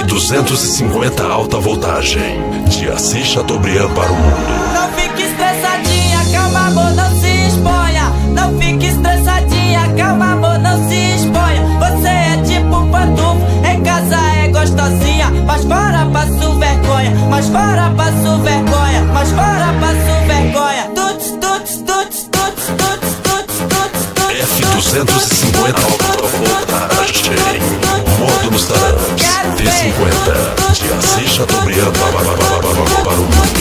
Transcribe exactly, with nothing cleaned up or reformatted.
duzentos e cinquenta alta voltagem, de Assis Chateaubriand para o mundo. Não fique estressadinha, calma amor, não se exponha. Não fique estressadinha, calma amor, não se exponha. Você é tipo pantufa, em casa é gostosinha, mas fora passo vergonha, mas fora passo vergonha, mas fora passo vergonha. Tuts, tuts, tuts, tuts, tuts, tuts, tuts, tuts. F duzentos e cinquenta alta voltagem, modo nos T cinquenta, de Assis Chateaubriand para o mundo.